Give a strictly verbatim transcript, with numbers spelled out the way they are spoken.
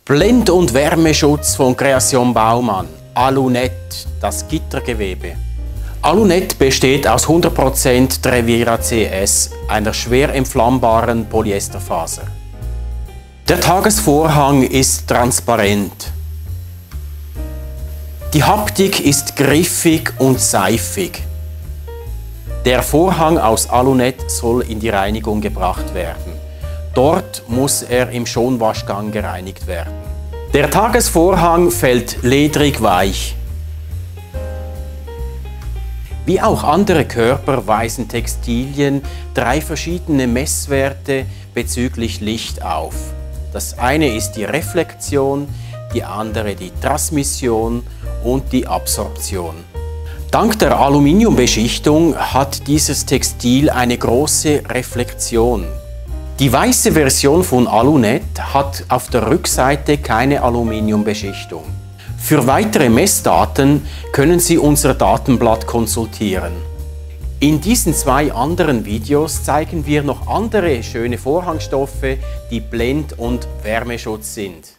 Blend- und Wärmeschutz von Creation Baumann. Alunet, das Gittergewebe. Alunet besteht aus hundert Prozent Trevira C S, einer schwer entflammbaren Polyesterfaser. Der Tagesvorhang ist transparent. Die Haptik ist griffig und seifig. Der Vorhang aus Alunet soll in die Reinigung gebracht werden. Dort muss er im Schonwaschgang gereinigt werden. Der Tagesvorhang fällt ledrig weich. Wie auch andere Körper weisen Textilien drei verschiedene Messwerte bezüglich Licht auf. Das eine ist die Reflexion, die andere die Transmission und die Absorption. Dank der Aluminiumbeschichtung hat dieses Textil eine große Reflexion. Die weiße Version von Alunet hat auf der Rückseite keine Aluminiumbeschichtung. Für weitere Messdaten können Sie unser Datenblatt konsultieren. In diesen zwei anderen Videos zeigen wir noch andere schöne Vorhangstoffe, die Blend- und Wärmeschutz sind.